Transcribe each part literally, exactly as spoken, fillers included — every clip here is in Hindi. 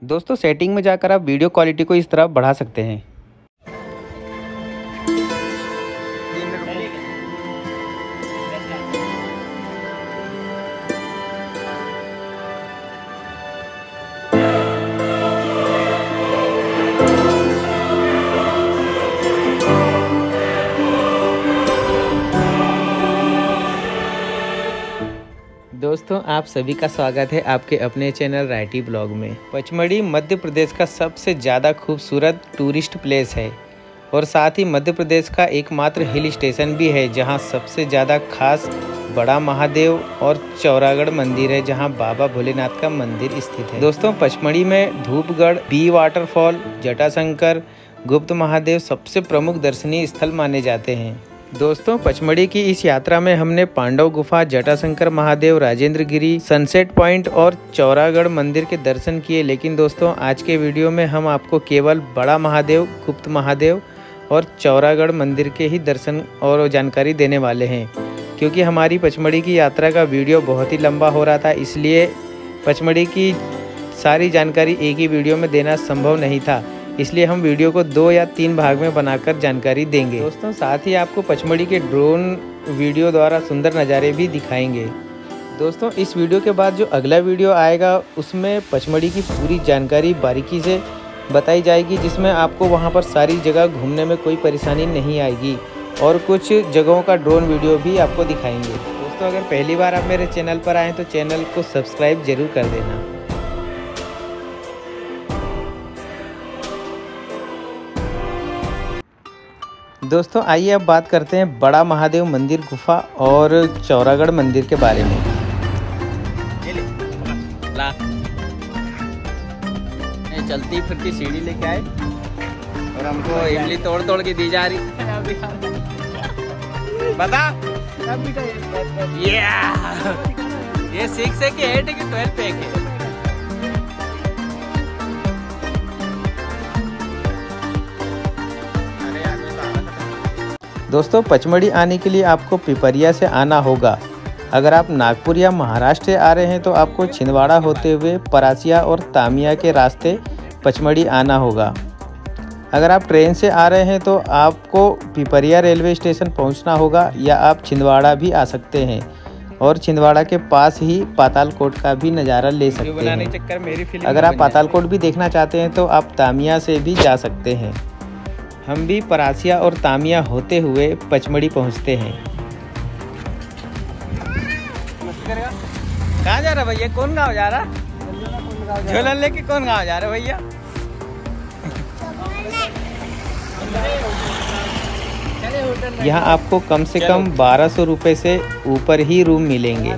दोस्तों सेटिंग में जाकर आप वीडियो क्वालिटी को इस तरह बढ़ा सकते हैं। दोस्तों आप सभी का स्वागत है आपके अपने चैनल राइटी ब्लॉग में। पचमढ़ी मध्य प्रदेश का सबसे ज़्यादा खूबसूरत टूरिस्ट प्लेस है और साथ ही मध्य प्रदेश का एकमात्र हिल स्टेशन भी है जहां सबसे ज़्यादा खास बड़ा महादेव और चौरागढ़ मंदिर है जहां बाबा भोलेनाथ का मंदिर स्थित है। दोस्तों पचमढ़ी में धूपगढ़, बी वाटरफॉल, जटाशंकर, गुप्त महादेव सबसे प्रमुख दर्शनीय स्थल माने जाते हैं। दोस्तों पचमढ़ी की इस यात्रा में हमने पांडव गुफा, जटाशंकर महादेव, राजेंद्र गिरी, सनसेट पॉइंट और चौरागढ़ मंदिर के दर्शन किए। लेकिन दोस्तों आज के वीडियो में हम आपको केवल बड़ा महादेव, गुप्त महादेव और चौरागढ़ मंदिर के ही दर्शन और जानकारी देने वाले हैं, क्योंकि हमारी पचमढ़ी की यात्रा का वीडियो बहुत ही लंबा हो रहा था, इसलिए पचमढ़ी की सारी जानकारी एक ही वीडियो में देना संभव नहीं था। इसलिए हम वीडियो को दो या तीन भाग में बनाकर जानकारी देंगे। दोस्तों साथ ही आपको पचमढ़ी के ड्रोन वीडियो द्वारा सुंदर नज़ारे भी दिखाएंगे। दोस्तों इस वीडियो के बाद जो अगला वीडियो आएगा उसमें पचमढ़ी की पूरी जानकारी बारीकी से बताई जाएगी, जिसमें आपको वहां पर सारी जगह घूमने में कोई परेशानी नहीं आएगी और कुछ जगहों का ड्रोन वीडियो भी आपको दिखाएंगे। दोस्तों अगर पहली बार आप मेरे चैनल पर आएँ तो चैनल को सब्सक्राइब जरूर कर देना। दोस्तों आइए अब बात करते हैं बड़ा महादेव मंदिर गुफा और चौरागढ़ मंदिर के बारे में। ये ले, ला। ये चलती फिरती सीढ़ी लेके आए और हमको इमली तोड़ तोड़ के दी जा रही। बता ये ये सिक्स है कि एट है कि ट्वेल्व पे है? दोस्तों पचमढ़ी आने के लिए आपको पिपरिया से आना होगा। अगर आप नागपुर या महाराष्ट्र से आ रहे हैं तो आपको छिंदवाड़ा होते हुए परासिया और तामिया के रास्ते पचमढ़ी आना होगा। अगर आप ट्रेन से आ रहे हैं तो आपको पिपरिया रेलवे स्टेशन पहुंचना होगा या आप छिंदवाड़ा भी आ सकते हैं और छिंदवाड़ा के पास ही पातालकोट का भी नज़ारा ले सकते हैं। अगर आप पातालकोट भी देखना चाहते हैं तो आप तामिया से भी जा सकते हैं। हम भी परासिया और तामिया होते हुए पचमढ़ी पहुंचते हैं। कहाँ जा रहा भैया? कौन गाँव जा रहा? झोलन लेके कौन गाँव जा रहा भैया? यहाँ आपको कम से कम बारह सौ रुपये से ऊपर ही रूम मिलेंगे।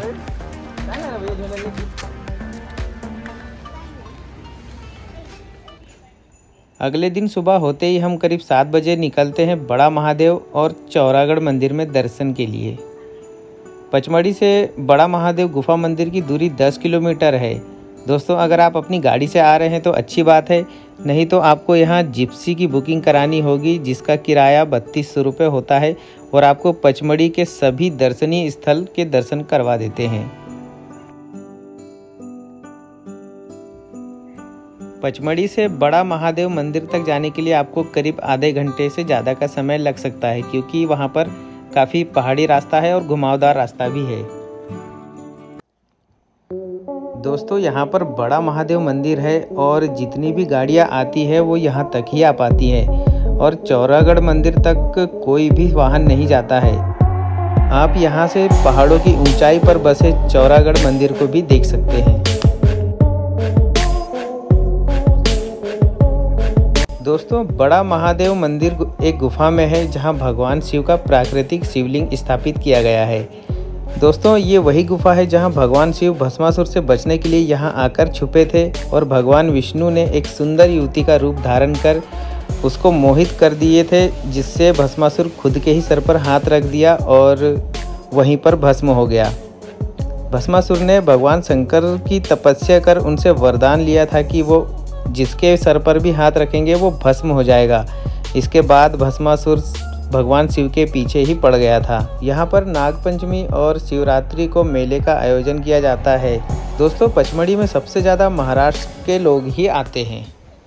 अगले दिन सुबह होते ही हम करीब सात बजे निकलते हैं बड़ा महादेव और चौरागढ़ मंदिर में दर्शन के लिए। पचमढ़ी से बड़ा महादेव गुफा मंदिर की दूरी दस किलोमीटर है। दोस्तों अगर आप अपनी गाड़ी से आ रहे हैं तो अच्छी बात है, नहीं तो आपको यहाँ जिप्सी की बुकिंग करानी होगी जिसका किराया बत्तीस सौ रुपये होता है और आपको पचमढ़ी के सभी दर्शनीय स्थल के दर्शन करवा देते हैं। पचमढ़ी से बड़ा महादेव मंदिर तक जाने के लिए आपको करीब आधे घंटे से ज़्यादा का समय लग सकता है, क्योंकि वहाँ पर काफ़ी पहाड़ी रास्ता है और घुमावदार रास्ता भी है। दोस्तों यहाँ पर बड़ा महादेव मंदिर है और जितनी भी गाड़ियाँ आती है वो यहाँ तक ही आ पाती है और चौरागढ़ मंदिर तक कोई भी वाहन नहीं जाता है। आप यहाँ से पहाड़ों की ऊंचाई पर बसे चौरागढ़ मंदिर को भी देख सकते हैं। दोस्तों बड़ा महादेव मंदिर एक गुफा में है जहां भगवान शिव का प्राकृतिक शिवलिंग स्थापित किया गया है। दोस्तों ये वही गुफा है जहां भगवान शिव भस्मासुर से बचने के लिए यहां आकर छुपे थे और भगवान विष्णु ने एक सुंदर युवती का रूप धारण कर उसको मोहित कर दिए थे, जिससे भस्मासुर खुद के ही सर पर हाथ रख दिया और वहीं पर भस्म हो गया। भस्मासुर ने भगवान शंकर की तपस्या कर उनसे वरदान लिया था कि वो जिसके सर पर भी हाथ रखेंगे वो भस्म हो जाएगा। इसके बाद भस्मासुर भगवान शिव के पीछे ही पड़ गया था। यहाँ पर नागपंचमी और शिवरात्रि को मेले का आयोजन किया जाता है। दोस्तों, पचमढ़ी में सबसे ज़्यादा महाराष्ट्र के लोग ही आते हैं।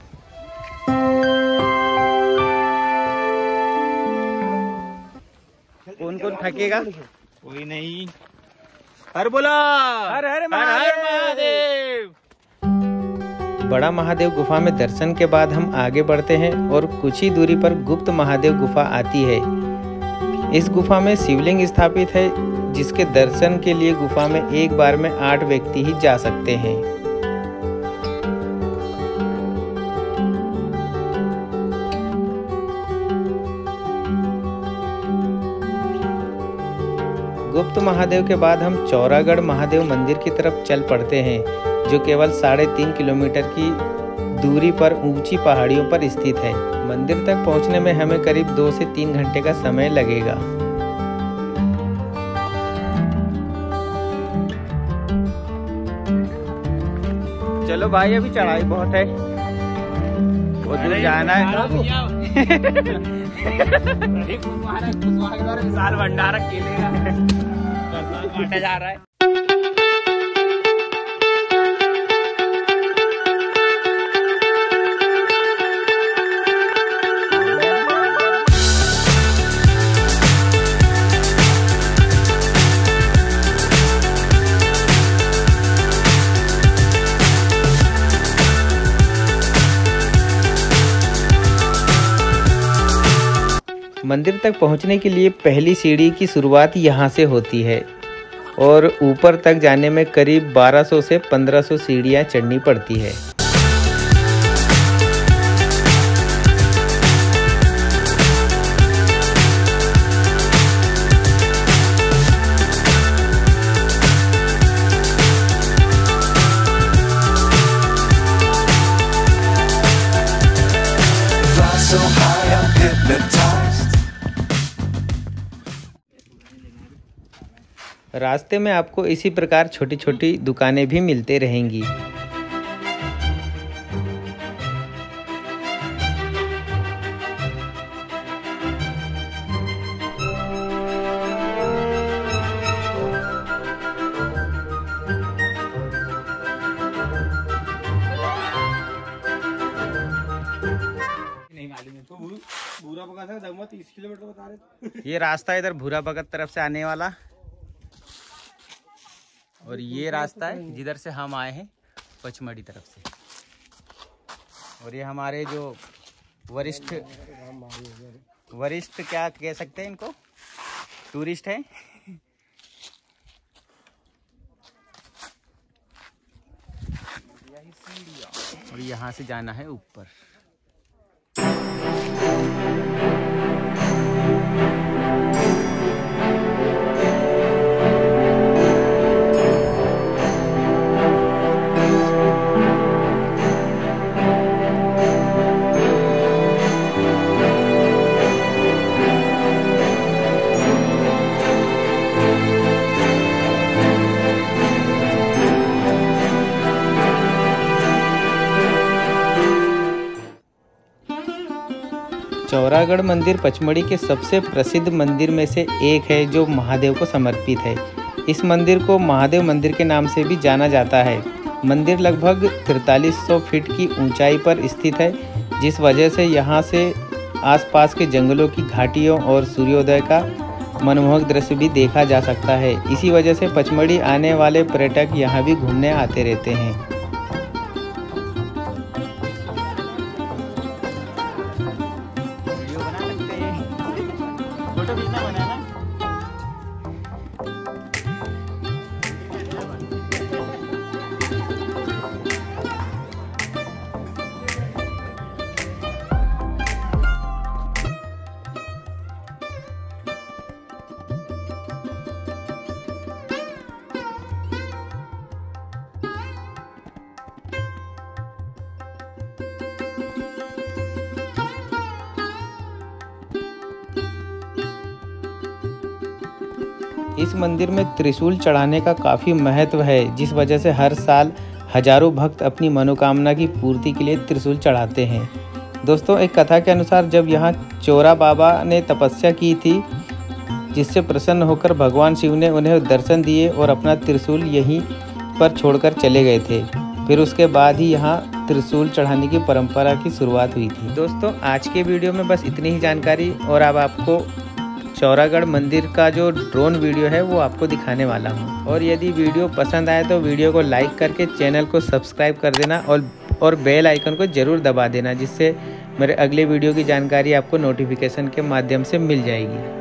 कौन कौन थकेगा? कोई नहीं। हर बोला हर हर महादेव। बड़ा महादेव गुफा में दर्शन के बाद हम आगे बढ़ते हैं और कुछ ही दूरी पर गुप्त महादेव गुफा आती है। इस गुफा में शिवलिंग स्थापित है, जिसके दर्शन के लिए गुफा में एक बार में आठ व्यक्ति ही जा सकते हैं। गुप्त महादेव के बाद हम चौरागढ़ महादेव मंदिर की तरफ चल पड़ते हैं, जो केवल साढ़े तीन किलोमीटर की दूरी पर ऊंची पहाड़ियों पर स्थित है। मंदिर तक पहुंचने में हमें करीब दो से तीन घंटे का समय लगेगा। चलो भाई, अभी चढ़ाई बहुत है, वो दूर जाना है। विशाल भंडारा केले का जा रहा है। मंदिर तक पहुंचने के लिए पहली सीढ़ी की शुरुआत यहां से होती है और ऊपर तक जाने में करीब बारह सौ से पंद्रह सौ सीढ़ियां चढ़नी पड़ती है। रास्ते में आपको इसी प्रकार छोटी छोटी दुकानें भी मिलते रहेंगी। भूरा भगत है, तीस किलोमीटर बता रहे। ये रास्ता इधर भूरा भगत तरफ से आने वाला, और ये रास्ता है जिधर से हम आए हैं पचमढ़ी तरफ से। और ये हमारे जो वरिष्ठ वरिष्ठ क्या कह सकते हैं इनको, टूरिस्ट हैं। और यहाँ से जाना है ऊपर। चौरागढ़ मंदिर पचमढ़ी के सबसे प्रसिद्ध मंदिर में से एक है, जो महादेव को समर्पित है। इस मंदिर को महादेव मंदिर के नाम से भी जाना जाता है। मंदिर लगभग तैंतालीस सौ फीट की ऊंचाई पर स्थित है, जिस वजह से यहाँ से आसपास के जंगलों की घाटियों और सूर्योदय का मनमोहक दृश्य भी देखा जा सकता है। इसी वजह से पचमढ़ी आने वाले पर्यटक यहाँ भी घूमने आते रहते हैं। इस मंदिर में त्रिशूल चढ़ाने का काफ़ी महत्व है, जिस वजह से हर साल हजारों भक्त अपनी मनोकामना की पूर्ति के लिए त्रिशूल चढ़ाते हैं। दोस्तों एक कथा के अनुसार जब यहाँ चोरा बाबा ने तपस्या की थी, जिससे प्रसन्न होकर भगवान शिव ने उन्हें दर्शन दिए और अपना त्रिशूल यहीं पर छोड़कर चले गए थे। फिर उसके बाद ही यहाँ त्रिशूल चढ़ाने की परंपरा की शुरुआत हुई थी। दोस्तों आज के वीडियो में बस इतनी ही जानकारी, और अब आपको चौरागढ़ मंदिर का जो ड्रोन वीडियो है वो आपको दिखाने वाला हूँ। और यदि वीडियो पसंद आए तो वीडियो को लाइक करके चैनल को सब्सक्राइब कर देना और और बेल आइकन को ज़रूर दबा देना, जिससे मेरे अगले वीडियो की जानकारी आपको नोटिफिकेशन के माध्यम से मिल जाएगी।